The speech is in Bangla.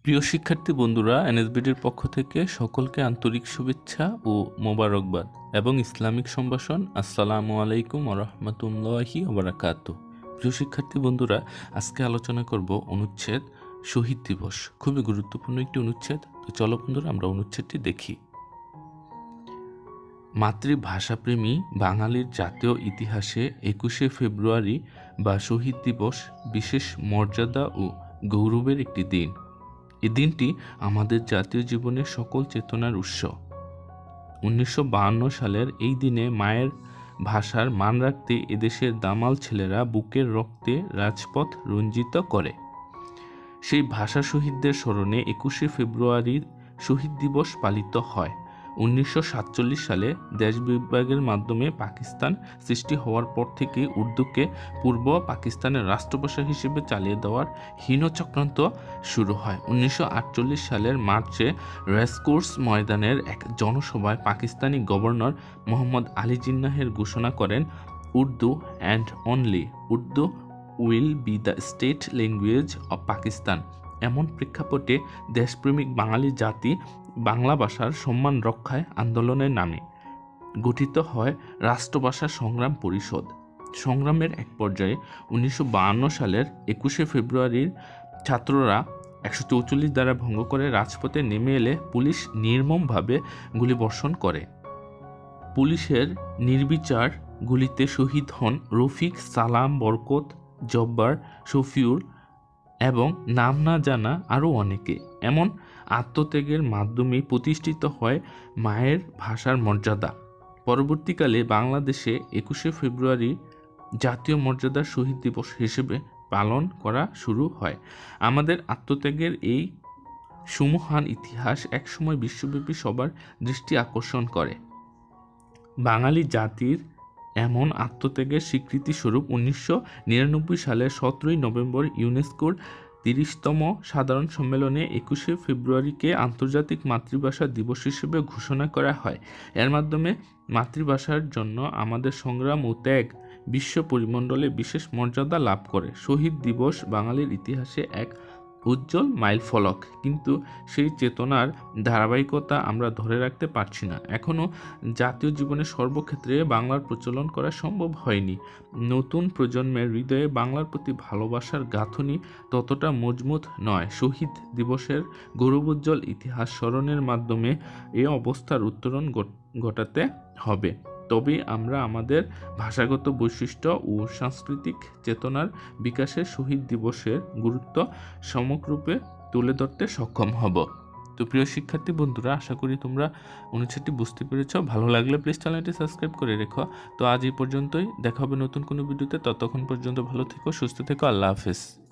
প্রিয় শিক্ষার্থী বন্ধুরা, এনএসবিডির পক্ষ থেকে সকলকে আন্তরিক শুভেচ্ছা ও মোবারকবাদ এবং ইসলামিক সম্ভাষণ। আসসালামু আলাইকুম ওয়া রাহমাতুল্লাহি ওয়া বারাকাতুহু। প্রিয় শিক্ষার্থী বন্ধুরা, আজকে আলোচনা করব অনুচ্ছেদ শহীদ দিবস। খুবই গুরুত্বপূর্ণ একটি অনুচ্ছেদ। তো চলো বন্ধুরা, আমরা অনুচ্ছেদটি দেখি। মাতৃভাষাপ্রেমী বাঙালির জাতীয় ইতিহাসে 21শে ফেব্রুয়ারি বা শহীদ দিবস বিশেষ মর্যাদা ও গৌরবের একটি দিন। এই দিনটি আমাদের জাতীয় জীবনের সকল চেতনার উৎস। 1952 সালের এই দিনে মায়ের ভাষার মান রাখতে এদেশের দামাল ছেলেরা বুকের রক্তে রাজপথ রঞ্জিত করে। সেই ভাষা শহীদদের স্মরণে 21শে ফেব্রুয়ারির শহীদ দিবস পালিত হয়। 1947 সালে দেশ বিভাগের মাধ্যমে পাকিস্তান সৃষ্টি হওয়ার পর থেকে উর্দুকে পূর্ব পাকিস্তানের রাষ্ট্রভাষা হিসেবে চালিয়ে দেওয়ার হীন চক্রান্ত শুরু হয়। 1948 সালের মার্চে রেসকোর্স ময়দানের এক জনসভায় পাকিস্তানি গভর্নর মোহাম্মদ আলী জিন্নাহের ঘোষণা করেন, Urdu and only Urdu will be the state language of Pakistan. এমন প্রেক্ষাপটে দেশপ্রেমিক বাঙালি জাতি বাংলা ভাষার সম্মান রক্ষায় আন্দোলনের নামে গঠিত হয় রাষ্ট্রভাষা সংগ্রাম পরিষদ। সংগ্রামের এক পর্যায়ে 1952 সালের 21শে ফেব্রুয়ারির ছাত্ররা 144 ধারা ভঙ্গ করে রাজপথে নেমে এলে পুলিশ নির্মমভাবে গুলিবর্ষণ করে। পুলিশের নির্বিচার গুলিতে শহীদ হন রফিক, সালাম, বরকত, জব্বার, শফিউর এবং নাম না জানা আরও অনেকে। এমন আত্মত্যাগের মাধ্যমে প্রতিষ্ঠিত হয় মায়ের ভাষার মর্যাদা। পরবর্তীকালে বাংলাদেশে 21শে ফেব্রুয়ারি জাতীয় মর্যাদার শহীদ দিবস হিসেবে পালন করা শুরু হয়। আমাদের আত্মত্যাগের এই সুমহান ইতিহাস একসময় বিশ্বব্যাপী সবার দৃষ্টি আকর্ষণ করে। বাঙালি জাতির এমন আত্মত্যাগের স্বীকৃতিস্বরূপ 1999 সালের 17ই নভেম্বর ইউনেস্কোর 30তম সাধারণ সম্মেলনে 21শে ফেব্রুয়ারিকে আন্তর্জাতিক মাতৃভাষা দিবস হিসেবে ঘোষণা করা হয়। এর মাধ্যমে মাতৃভাষার জন্য আমাদের সংগ্রাম ও ত্যাগ বিশ্ব পরিমণ্ডলে বিশেষ মর্যাদা লাভ করে। শহীদ দিবস বাঙালির ইতিহাসে এক উজ্জ্বল মাইলফলক, কিন্তু সেই চেতনার ধারাবাহিকতা আমরা ধরে রাখতে পারছি না। এখনও জাতীয় জীবনের সর্বক্ষেত্রে বাংলার প্রচলন করা সম্ভব হয়নি। নতুন প্রজন্মের হৃদয়ে বাংলার প্রতি ভালোবাসার গাঁথনি ততটা মজবুত নয়। শহীদ দিবসের গৌরবোজ্জ্বল ইতিহাস স্মরণের মাধ্যমে এই অবস্থার উত্তরণ ঘটাতে হবে। তবে আমরা আমাদের ভাষাগত বৈশিষ্ট্য ও সাংস্কৃতিক চেতনার বিকাশে শহীদ দিবসের গুরুত্ব সমগ্ররূপে তুলে ধরতে সক্ষম হব। তো প্রিয় শিক্ষার্থী বন্ধুরা, আশা করি তোমরা অনুচ্ছেদটি বুঝতে পেরেছ। ভালো লাগলে প্লিজ চ্যানেলটি সাবস্ক্রাইব করে রেখো। তো আজ এই পর্যন্তই, দেখা হবে নতুন কোনো ভিডিওতে। ততক্ষণ পর্যন্ত ভালো থেকো, সুস্থ থেকো। আল্লাহ হাফেজ।